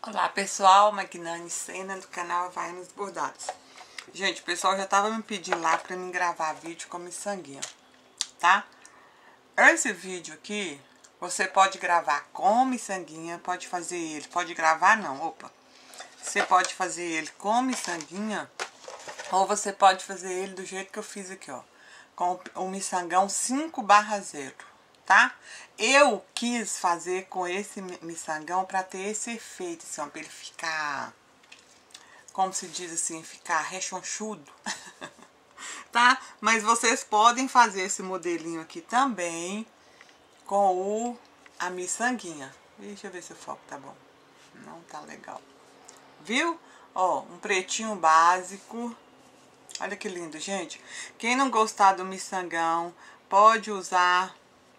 Olá pessoal, Magnani Sena do canal Vai nos Bordados. Gente, o pessoal já tava me pedindo lá pra mim gravar vídeo com miçanguinha, tá? Esse vídeo aqui, você pode gravar com miçanguinha, pode fazer ele, pode gravar não, opa. Você pode fazer ele com miçanguinha, ou você pode fazer ele do jeito que eu fiz aqui, ó. Com o miçangão 5/0. Tá? Eu quis fazer com esse miçangão para ter esse efeito, assim, para ele ficar, como se diz assim, ficar rechonchudo, tá? Mas vocês podem fazer esse modelinho aqui também com a miçanguinha. Deixa eu ver se o foco tá bom. Não tá legal. Viu? Ó, um pretinho básico. Olha que lindo, gente. Quem não gostar do miçangão, pode usar...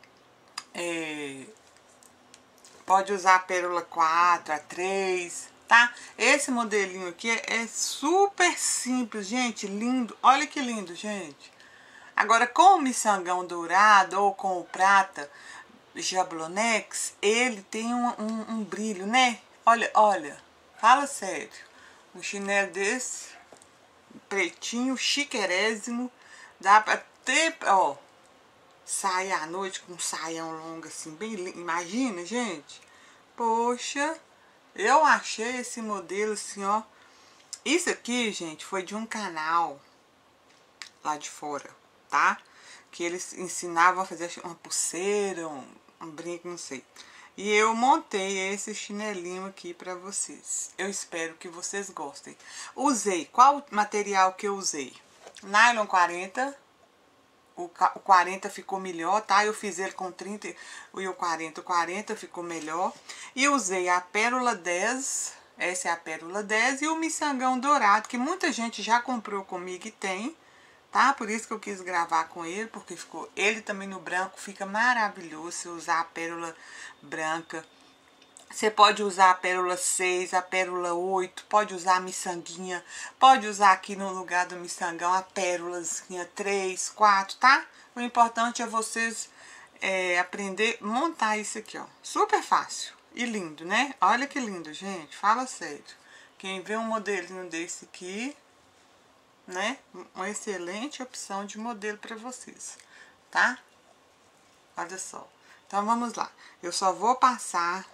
pode usar a pérola 4, a 3, tá? Esse modelinho aqui é super simples, gente, lindo. Olha que lindo, gente. Agora, com o miçangão dourado ou com o prata Jablonex, ele tem um brilho, né? Olha, olha, fala sério. Um chinelo desse, pretinho, chiquerésimo, dá pra ter, ó... Sair à noite com um saião longo assim, bem lindo. Imagina, gente. Poxa, eu achei esse modelo assim, ó. Isso aqui, gente, foi de um canal lá de fora, tá? Que eles ensinavam a fazer uma pulseira, um brinco, não sei. E eu montei esse chinelinho aqui pra vocês. Eu espero que vocês gostem. Usei, qual material que eu usei? Nylon 40. O 40 ficou melhor, tá? Eu fiz ele com 30 e o 40 ficou melhor. E usei a pérola 10, essa é a pérola 10, e o miçangão dourado, que muita gente já comprou comigo e tem, tá? Por isso que eu quis gravar com ele, porque ficou ele também no branco, fica maravilhoso se usar a pérola branca. Você pode usar a pérola 6, a pérola 8, pode usar a miçanguinha, pode usar aqui no lugar do miçangão a pérolazinha 3, 4, tá? O importante é vocês aprender a montar isso aqui, ó. Super fácil e lindo, né? Olha que lindo, gente, fala sério. Quem vê um modelinho desse aqui, né? Uma excelente opção de modelo para vocês, tá? Olha só. Então vamos lá. Eu só vou passar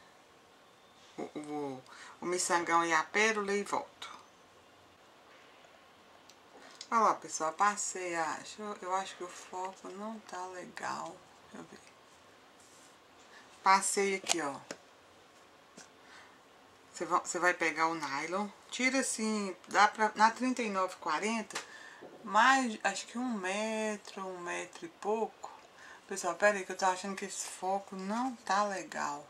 o miçangão e a pérola e volto. Olha lá, pessoal, passei, eu acho que o foco não tá legal. Deixa eu ver. Passei aqui, ó. Você vai pegar o nylon, tira assim, dá pra, na 39,40, mais, acho que 1 metro e pouco. Pessoal, pera aí que eu tô achando que esse foco não tá legal.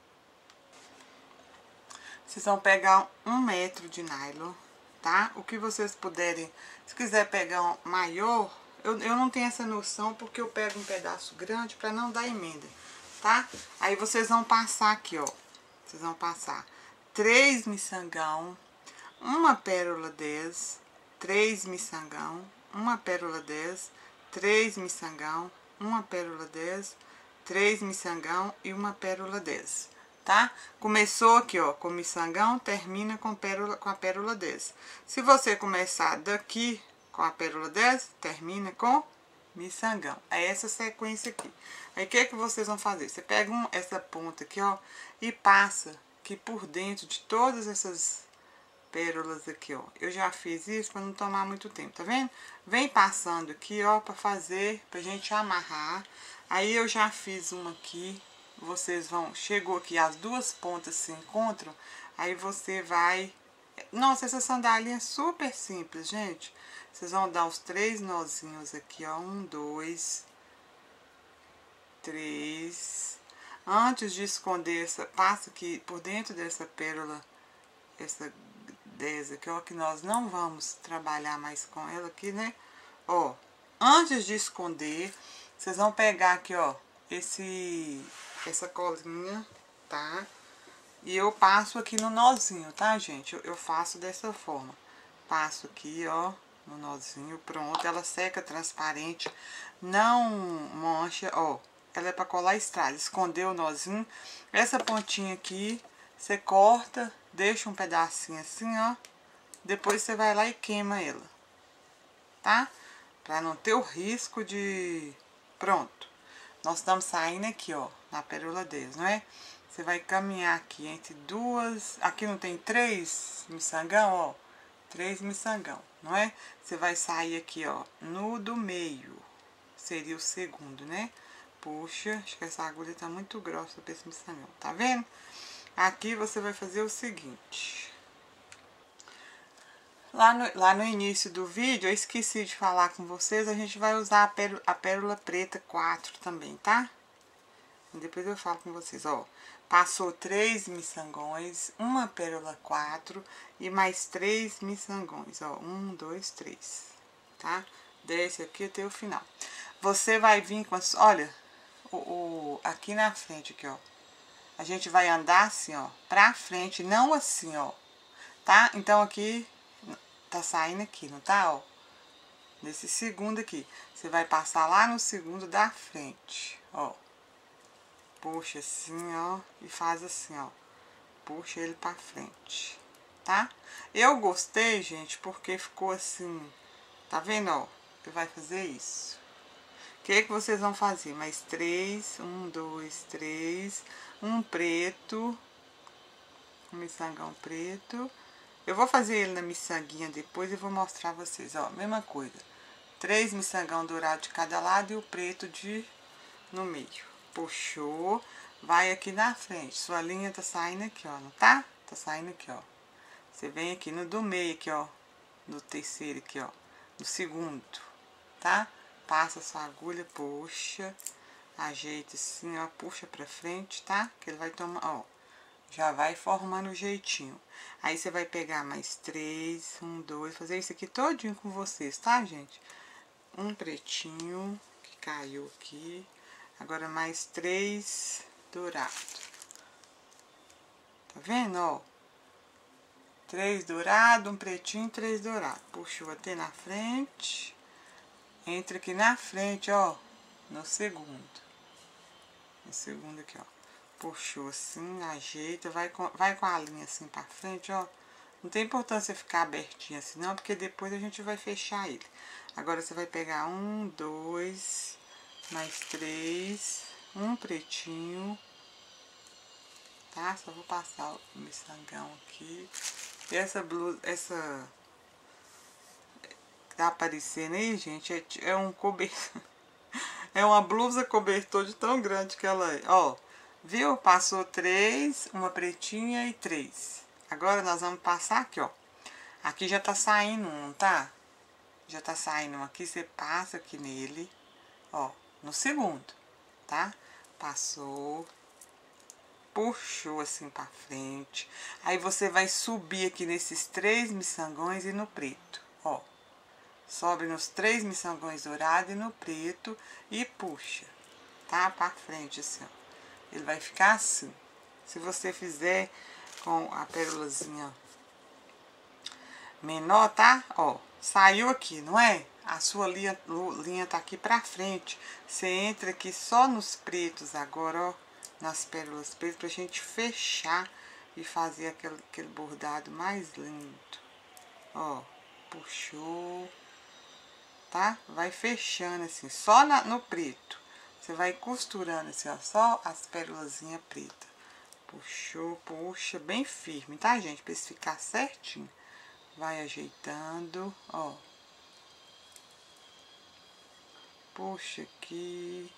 Vocês vão pegar 1 metro de nylon, tá? O que vocês puderem, se quiser pegar um maior, eu não tenho essa noção porque eu pego um pedaço grande para não dar emenda, tá? Aí vocês vão passar aqui, ó. Vocês vão passar 3 miçangão, uma pérola 10, 3 miçangão, uma pérola 10, 3 miçangão, uma pérola 10, 3 miçangão e uma pérola 10. Tá? Começou aqui, ó, com miçangão, termina com a pérola 10. Se você começar daqui com a pérola 10, termina com miçangão. É essa sequência aqui. Aí, o que que vocês vão fazer? Você pega essa ponta aqui, ó, e passa aqui por dentro de todas essas pérolas aqui, ó. Eu já fiz isso para não tomar muito tempo, tá vendo? Vem passando aqui, ó, pra fazer, pra gente amarrar. Aí, eu já fiz uma aqui. Vocês vão, chegou aqui, as duas pontas se encontram, aí você vai... Nossa, essa sandália é super simples, gente. Vocês vão dar os 3 nozinhos aqui, ó, 1, 2, 3. Antes de esconder essa, passa aqui por dentro dessa pérola, essa 10 aqui, ó, que nós não vamos trabalhar mais com ela aqui, né? Ó, antes de esconder, vocês vão pegar aqui, ó, essa colinha, tá? E eu passo aqui no nozinho, tá, gente? Eu faço dessa forma. Passo aqui, ó, no nozinho, pronto. Ela seca transparente, não mancha, ó. Ela é pra colar estrada. Esconder o nozinho. Essa pontinha aqui, você corta, deixa um pedacinho assim, ó. Depois você vai lá e queima ela, tá? Pra não ter o risco de... Pronto. Nós estamos saindo aqui, ó, na pérola 10, não é? Você vai caminhar aqui entre duas... Aqui não tem 3 miçangão, ó. 3 miçangão, não é? Você vai sair aqui, ó, no do meio. Seria o segundo, né? Puxa, acho que essa agulha tá muito grossa pra esse miçangão, tá vendo? Aqui você vai fazer o seguinte. Lá no início do vídeo, eu esqueci de falar com vocês, a gente vai usar a pérola preta 4 também, tá? Depois eu falo com vocês, ó. Passou 3 miçangões, uma pérola 4 e mais 3 miçangões, ó. 1, 2, 3, tá? Desce aqui até o final. Você vai vir com as... Olha, aqui na frente, aqui, ó. A gente vai andar assim, ó, pra frente, não assim, ó. Tá? Então, aqui... Tá saindo aqui, não tá, ó? Nesse segundo aqui. Você vai passar lá no segundo da frente, ó. Puxa assim, ó, e faz assim, ó. Puxa ele pra frente, tá? Eu gostei, gente, porque ficou assim, tá vendo, ó? Você vai fazer isso. O que que vocês vão fazer? Mais 3, 1, 2, 3, um preto, um miçangão preto. Eu vou fazer ele na miçanguinha depois e vou mostrar a vocês, ó, mesma coisa. 3 miçangão dourado de cada lado e o preto no meio. Puxou, vai aqui na frente. Sua linha tá saindo aqui, ó, não tá? Tá saindo aqui, ó. Você vem aqui no do meio aqui, ó, no terceiro aqui, ó, no segundo, tá? Passa sua agulha, puxa, ajeita assim, ó, puxa pra frente, tá? Que ele vai tomar, ó. Já vai formando o jeitinho. Aí, você vai pegar mais 3, 1, 2, fazer isso aqui todinho com vocês, tá, gente? Um pretinho, que caiu aqui. Agora, mais 3 dourado. Tá vendo, ó? 3 dourado, um pretinho, 3 dourado. Puxou até na frente. Entra aqui na frente, ó, no segundo. No segundo aqui, ó. Puxou assim, ajeita, vai com a linha assim pra frente, ó. Não tem importância ficar abertinho assim não, porque depois a gente vai fechar ele. Agora, você vai pegar 1, 2, mais 3, um pretinho, tá? Só vou passar o miçangão aqui. E essa blusa, essa que tá aparecendo aí, gente, é um cobertor. É uma blusa cobertor de tão grande que ela é, ó. Viu? Passou 3, uma pretinha e 3. Agora, nós vamos passar aqui, ó. Aqui já tá saindo um, tá? Já tá saindo um aqui, você passa aqui nele, ó, no segundo, tá? Passou, puxou assim pra frente. Aí, você vai subir aqui nesses 3 miçangões e no preto, ó. Sobe nos 3 miçangões dourados e no preto e puxa, tá? Pra frente, assim, ó. Ele vai ficar assim. Se você fizer com a pérolazinha menor, tá? Ó, saiu aqui, não é? A sua linha tá aqui pra frente. Você entra aqui só nos pretos agora, ó. Nas pérolas pretas, pra gente fechar e fazer aquele bordado mais lindo. Ó, puxou, tá? Vai fechando assim, só no preto. Você vai costurando assim, ó, só as pérolazinhas pretas. Puxou, puxa, bem firme, tá, gente? Pra esse ficar certinho. Vai ajeitando, ó. Puxa aqui.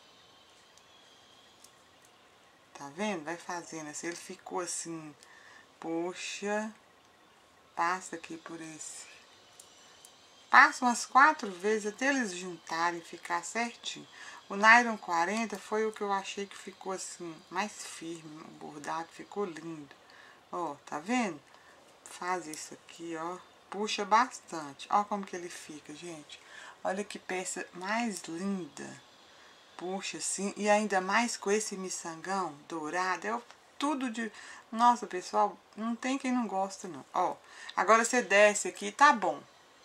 Tá vendo? Vai fazendo assim, ele ficou assim. Puxa. Passa aqui por esse. Passa umas 4 vezes até eles juntarem e ficar certinho. O nylon 40 foi o que eu achei que ficou assim, mais firme. O bordado ficou lindo. Ó, tá vendo? Faz isso aqui, ó. Puxa bastante. Ó como que ele fica, gente. Olha que peça mais linda. Puxa assim. E ainda mais com esse miçangão dourado. É tudo de... Nossa, pessoal, não tem quem não gosta, não. Ó, agora você desce aqui, tá bom.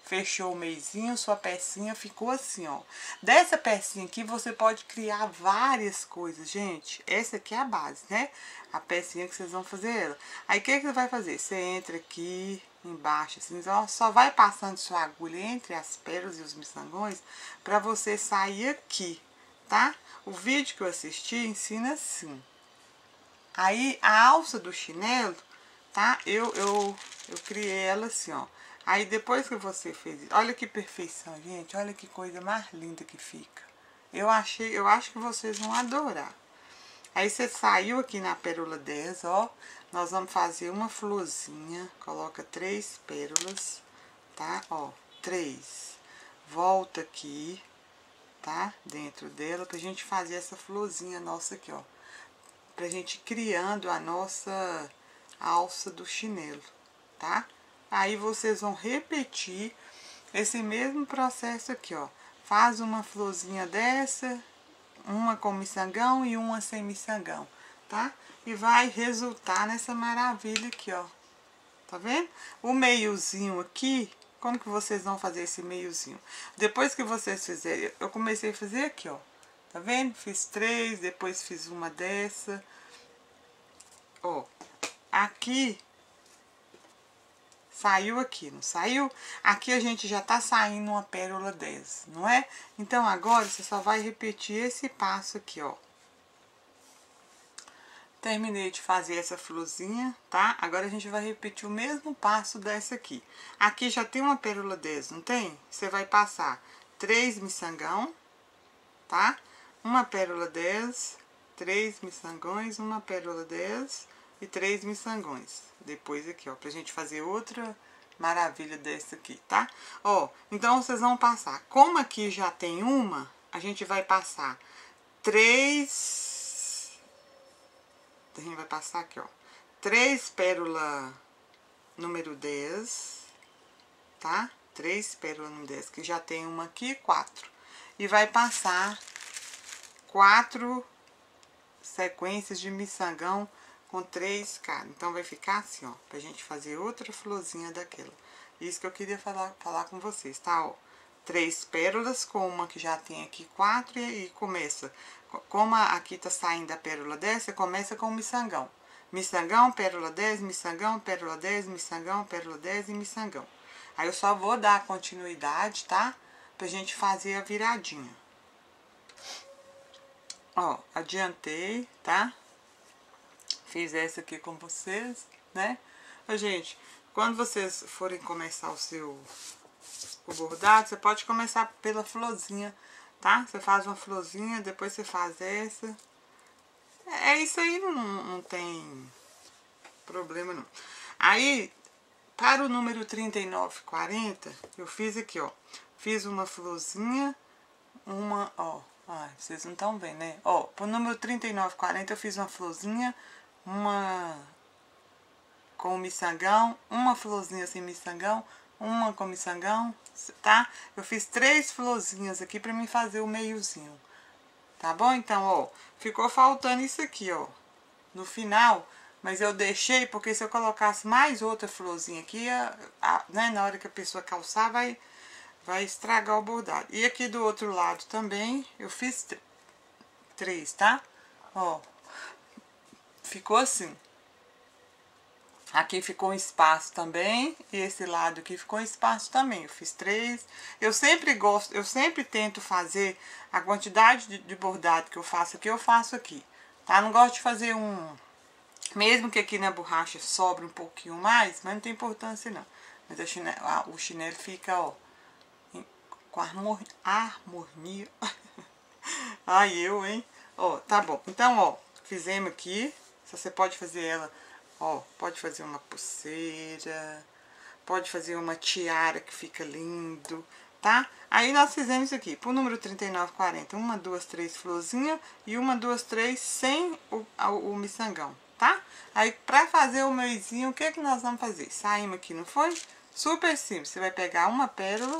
fechou o meizinho, sua pecinha ficou assim, ó. Dessa pecinha aqui você pode criar várias coisas, gente. Essa aqui é a base, né? A pecinha que vocês vão fazer ela. Aí o que você vai fazer? Você entra aqui embaixo, assim, só vai passando sua agulha entre as pérolas e os miçangões pra você sair aqui, tá? O vídeo que eu assisti ensina assim. Aí a alça do chinelo, tá? Eu criei ela assim, ó. Aí depois que você fez, olha que perfeição, gente, olha que coisa mais linda que fica. Eu acho que vocês vão adorar. Aí você saiu aqui na pérola 10, ó, nós vamos fazer uma florzinha, coloca 3 pérolas, tá? Ó, 3. Volta aqui, tá? Dentro dela, pra gente fazer essa florzinha nossa aqui, ó. Pra gente ir criando a nossa alça do chinelo, tá? Aí vocês vão repetir esse mesmo processo aqui, ó. Faz uma florzinha dessa, uma com miçangão e uma sem miçangão, tá? E vai resultar nessa maravilha aqui, ó. Tá vendo? O meiozinho aqui, como que vocês vão fazer esse meiozinho? Depois que vocês fizerem, eu comecei a fazer aqui, ó. Tá vendo? Fiz 3, depois fiz uma dessa. Ó, aqui saiu aqui, não saiu? Aqui a gente já tá saindo uma pérola 10, não é? Então agora você só vai repetir esse passo aqui, ó. Terminei de fazer essa florzinha, tá? Agora a gente vai repetir o mesmo passo dessa aqui. Aqui já tem uma pérola 10, não tem? Você vai passar 3 miçangão, tá? Uma pérola 10, 3 miçangões, uma pérola 10 e 3 miçangões. Depois aqui, ó, pra gente fazer outra maravilha dessa aqui, tá? Ó, então vocês vão passar. Como aqui já tem uma, a gente vai passar 3... A gente vai passar aqui, ó. 3 pérola número 10, tá? 3 pérola número 10, que já tem uma aqui, 4. E vai passar 4 sequências de miçangão com 3 cada. Então vai ficar assim, ó, pra gente fazer outra florzinha daquela. Isso que eu queria falar com vocês, tá? Ó, 3 pérolas com uma que já tem aqui 4 e começa. Como aqui tá saindo a pérola 10, você começa com o miçangão. Miçangão, pérola 10, miçangão, pérola 10, miçangão, pérola 10 e miçangão. Aí eu só vou dar continuidade, tá? Pra gente fazer a viradinha. Ó, adiantei, tá? Fiz essa aqui com vocês, né? Ô, gente, quando vocês forem começar o bordado, você pode começar pela florzinha, tá? Você faz uma florzinha, depois você faz essa. É isso aí, não tem problema não. Aí, para o número 39,40, eu fiz aqui, ó. Fiz uma florzinha, uma, ó. Ai, vocês não estão vendo, né? Ó, pro número 39,40 eu fiz uma florzinha, uma com miçangão, uma florzinha sem miçangão, uma com miçangão, tá? Eu fiz 3 florzinhas aqui pra mim fazer o meiozinho, tá bom? Então, ó, ficou faltando isso aqui, ó, no final, mas eu deixei porque se eu colocasse mais outra florzinha aqui, né, na hora que a pessoa calçar, vai estragar o bordado. E aqui do outro lado também, eu fiz 3, tá? Ó, ficou assim. Aqui ficou um espaço também, e esse lado aqui ficou um espaço também. Eu fiz 3. Eu sempre tento fazer a quantidade de bordado que eu faço aqui, tá? Não gosto de fazer mesmo que aqui na borracha sobre um pouquinho mais, mas não tem importância não. Mas o chinelo fica, ó, com harmonia. Ai, hein? Ó, tá bom. Então, ó, fizemos aqui. Você pode fazer ela, ó, pode fazer uma pulseira, pode fazer uma tiara que fica lindo, tá? Aí nós fizemos isso aqui, pro número 39,40, 1, 2, 3 florzinha e 1, 2, 3 sem o miçangão, tá? Aí pra fazer o meiozinho, o que que nós vamos fazer? Saímos aqui, não foi? Super simples, você vai pegar uma pérola,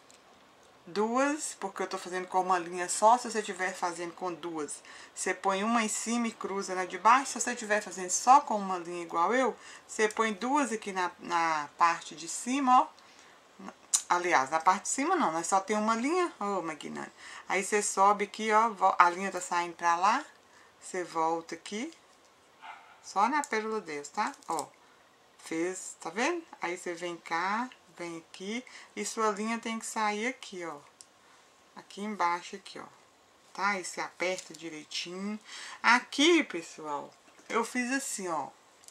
2, porque eu tô fazendo com uma linha só. Se você estiver fazendo com 2, você põe uma em cima e cruza na de baixo. Se você estiver fazendo só com uma linha igual eu, você põe 2 aqui na parte de cima, ó. aliás, na parte de cima não, nós só tem uma linha, ô Magnani. Aí você sobe aqui, ó, a linha tá saindo pra lá, você volta aqui, só na pérola dessa, tá? Ó, fez, tá vendo? Aí você vem cá, vem aqui, e sua linha tem que sair aqui, ó. Aqui embaixo, aqui, ó. Tá? Aí você aperta direitinho. Aqui, pessoal, eu fiz assim, ó.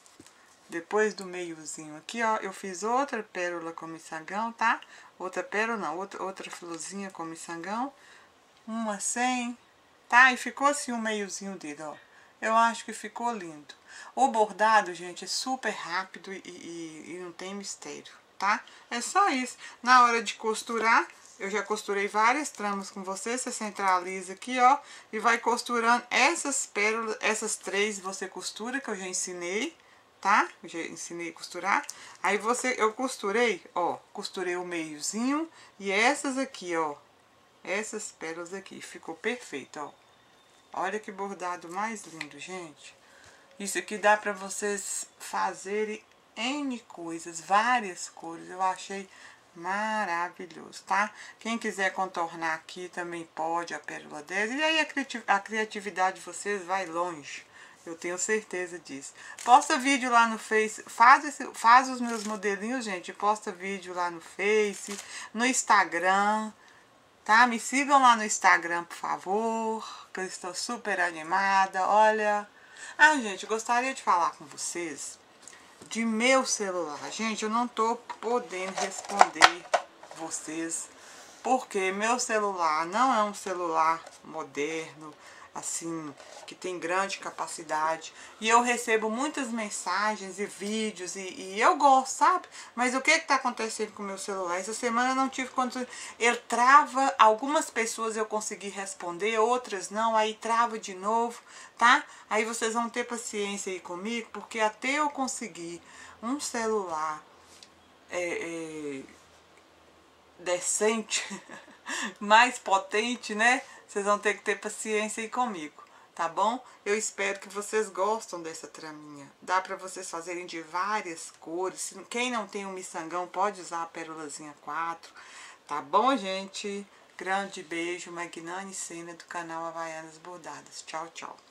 Depois do meiozinho aqui, ó, eu fiz outra pérola com miçangão, tá? Outra pérola, não, outra florzinha com miçangão. Uma sem, tá? E ficou assim o meiozinho dele, ó. Eu acho que ficou lindo. O bordado, gente, é super rápido e não tem mistério, tá? É só isso. Na hora de costurar, eu já costurei várias tramas com você. Você centraliza aqui, ó, e vai costurando essas pérolas, essas três você costura, que eu já ensinei, tá? Eu já ensinei a costurar. Aí eu costurei, ó, costurei o meiozinho e essas aqui, ó. Essas pérolas aqui, ficou perfeito, ó. Olha que bordado mais lindo, gente. Isso aqui dá pra vocês fazerem N coisas, várias cores. Eu achei maravilhoso, tá? Quem quiser contornar aqui também pode a pérola 10. E aí a criatividade de vocês vai longe. Eu tenho certeza disso. Posta vídeo lá no Face. Faz os meus modelinhos, gente. Posta vídeo lá no Face, no Instagram. Tá? Me sigam lá no Instagram, por favor, que eu estou super animada, olha. Ah, gente, eu gostaria de falar com vocês de meu celular. Gente, eu não tô podendo responder vocês, porque meu celular não é um celular moderno, assim, que tem grande capacidade, e eu recebo muitas mensagens e vídeos, e eu gosto, sabe? Mas o que tá acontecendo com o meu celular? Essa semana eu não tive condições, ele trava, algumas pessoas eu consegui responder, outras não, aí trava de novo, tá? Aí vocês vão ter paciência aí comigo, porque até eu conseguir um celular decente, mais potente, né? Vocês vão ter que ter paciência aí comigo, tá bom? Eu espero que vocês gostem dessa traminha. Dá pra vocês fazerem de várias cores. Quem não tem um miçangão pode usar a pérolazinha 4, tá bom, gente? Grande beijo, Magnani Sena do canal Havaianas Bordadas. Tchau, tchau.